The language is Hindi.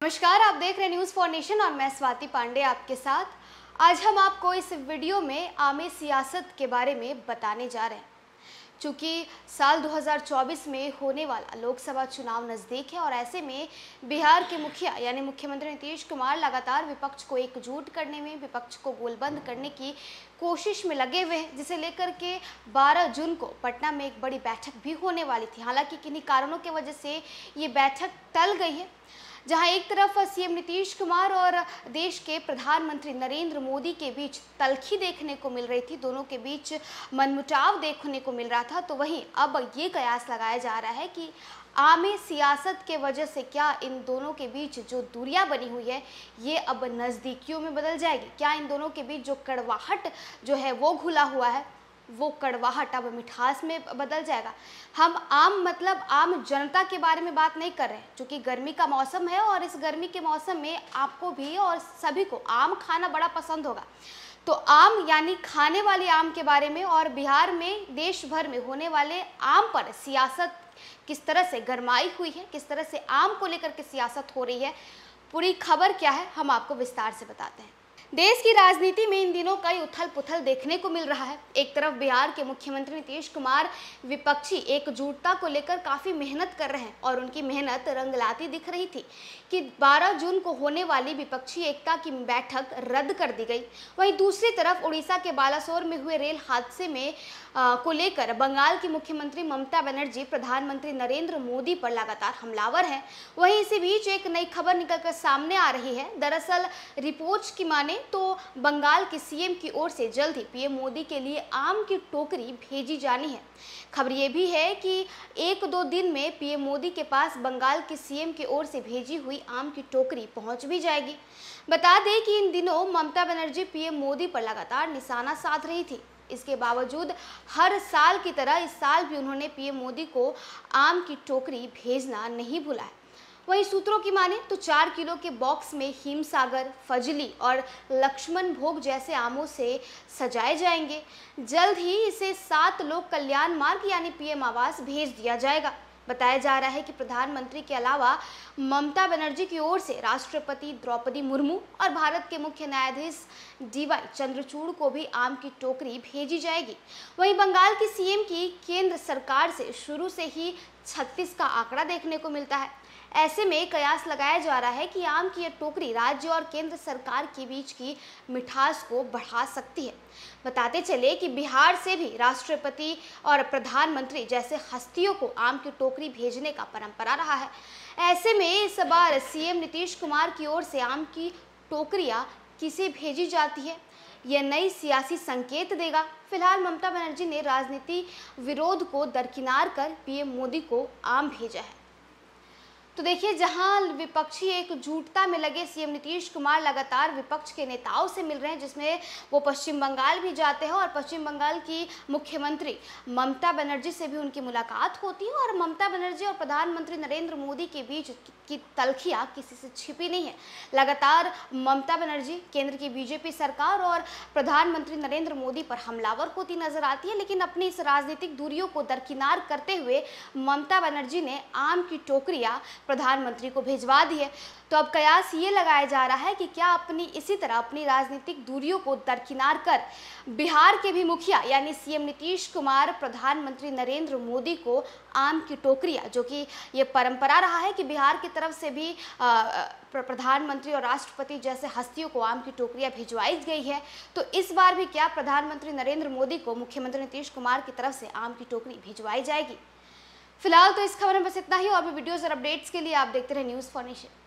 नमस्कार, आप देख रहे हैं न्यूज़ फॉर नेशन और मैं स्वाति पांडे आपके साथ। आज हम आपको इस वीडियो में आमे सियासत के बारे में बताने जा रहे हैं। चूँकि साल 2024 में होने वाला लोकसभा चुनाव नज़दीक है और ऐसे में बिहार के मुखिया यानी मुख्यमंत्री नीतीश कुमार लगातार विपक्ष को एकजुट करने में, विपक्ष को गोलबंद करने की कोशिश में लगे हुए हैं, जिसे लेकर के 12 जून को पटना में एक बड़ी बैठक भी होने वाली थी। हालांकि किन्हीं कारणों की वजह से ये बैठक टल गई है, जहां एक तरफ सीएम नीतीश कुमार और देश के प्रधानमंत्री नरेंद्र मोदी के बीच तल्खी देखने को मिल रही थी, दोनों के बीच मनमुटाव देखने को मिल रहा था। तो वहीं अब ये कयास लगाया जा रहा है कि आमे सियासत के वजह से क्या इन दोनों के बीच जो दूरियां बनी हुई है ये अब नज़दीकियों में बदल जाएगी। क्या इन दोनों के बीच जो कड़वाहट जो है वो घुला हुआ है, वो कड़वाहट अब मिठास में बदल जाएगा। हम आम जनता के बारे में बात नहीं कर रहे हैं, क्योंकि गर्मी का मौसम है और इस गर्मी के मौसम में आपको भी और सभी को आम खाना बड़ा पसंद होगा। तो आम यानी खाने वाले आम के बारे में और बिहार में, देश भर में होने वाले आम पर सियासत किस तरह से गरमाई हुई है, किस तरह से आम को लेकर के सियासत हो रही है, पूरी खबर क्या है हम आपको विस्तार से बताते हैं। देश की राजनीति में इन दिनों कई उथल पुथल देखने को मिल रहा है। एक तरफ बिहार के मुख्यमंत्री नीतीश कुमार विपक्षी एकजुटता को लेकर काफ़ी मेहनत कर रहे हैं और उनकी मेहनत रंग लाती दिख रही थी कि 12 जून को होने वाली विपक्षी एकता की बैठक रद्द कर दी गई। वहीं दूसरी तरफ उड़ीसा के बालासोर में हुए रेल हादसे में को लेकर बंगाल की मुख्यमंत्री ममता बनर्जी प्रधानमंत्री नरेंद्र मोदी पर लगातार हमलावर हैं। वहीं इसी बीच एक नई खबर निकलकर सामने आ रही है। दरअसल रिपोर्ट्स की माने तो बंगाल के सीएम की ओर से जल्द ही पीएम मोदी के लिए आम की टोकरी भेजी जानी है। खबर ये भी है कि 1-2 दिन में पीएम मोदी के पास बंगाल के सीएम की ओर से भेजी हुई आम की टोकरी पहुंच भी जाएगी। बता दें कि इन दिनों ममता बनर्जी पीएम मोदी पर लगातार निशाना साध रही थी। इसके बावजूद हर साल की तरह इस साल भी उन्होंने पीएम मोदी को आम की टोकरी भेजना नहीं भूला है। वहीं सूत्रों की माने तो 4 किलो के बॉक्स में हिमसागर, फजली और लक्ष्मण भोग जैसे आमों से सजाए जाएंगे। जल्द ही इसे 7 लोक कल्याण मार्ग यानी पीएम आवास भेज दिया जाएगा। बताया जा रहा है कि प्रधानमंत्री के अलावा ममता बनर्जी की ओर से राष्ट्रपति द्रौपदी मुर्मू और भारत के मुख्य न्यायाधीश डीवाई चंद्रचूड़ को भी आम की टोकरी भेजी जाएगी। वहीं बंगाल की सीएम की केंद्र सरकार से शुरू से ही 36 का आंकड़ा देखने को मिलता है। ऐसे में कयास लगाया जा रहा है कि आम की यह टोकरी राज्य और केंद्र सरकार के बीच की मिठास को बढ़ा सकती है। बताते चले कि बिहार से भी राष्ट्रपति और प्रधानमंत्री जैसे हस्तियों को आम की टोकरी भेजने का परंपरा रहा है। ऐसे में इस बार सीएम नीतीश कुमार की ओर से आम की टोकरियां किसे भेजी जाती है, यह नई सियासी संकेत देगा। फिलहाल ममता बनर्जी ने राजनीति विरोध को दरकिनार कर पीएम मोदी को आम भेजा है। तो देखिए, जहां विपक्षी एकजुटता में लगे सीएम नीतीश कुमार लगातार विपक्ष के नेताओं से मिल रहे हैं, जिसमें वो पश्चिम बंगाल भी जाते हैं और पश्चिम बंगाल की मुख्यमंत्री ममता बनर्जी से भी उनकी मुलाकात होती है। और ममता बनर्जी और प्रधानमंत्री नरेंद्र मोदी के बीच की तल्खियां किसी से छिपी नहीं है। लगातार ममता बनर्जी केंद्र की बीजेपी सरकार और प्रधानमंत्री नरेंद्र मोदी पर हमलावर होती नजर आती है, लेकिन अपनी इस राजनीतिक दूरियों को दरकिनार करते हुए ममता बनर्जी ने आम की टोकरियां प्रधानमंत्री को भिजवा दी है। तो अब कयास ये लगाया जा रहा है कि क्या इसी तरह अपनी राजनीतिक दूरियों को दरकिनार कर बिहार के भी मुखिया यानी सीएम नीतीश कुमार प्रधानमंत्री नरेंद्र मोदी को आम की टोकरियां, जो कि ये परंपरा रहा है कि बिहार की तरफ से भी प्रधानमंत्री और राष्ट्रपति जैसे हस्तियों को आम की टोकरियां भिजवाई गई है, तो इस बार भी क्या प्रधानमंत्री नरेंद्र मोदी को मुख्यमंत्री नीतीश कुमार की तरफ से आम की टोकरी भिजवाई जाएगी। फिलहाल तो इस खबर में बस इतना ही। और भी वीडियोस और अपडेट्स के लिए आप देखते रहे न्यूज़ फॉर नेशन।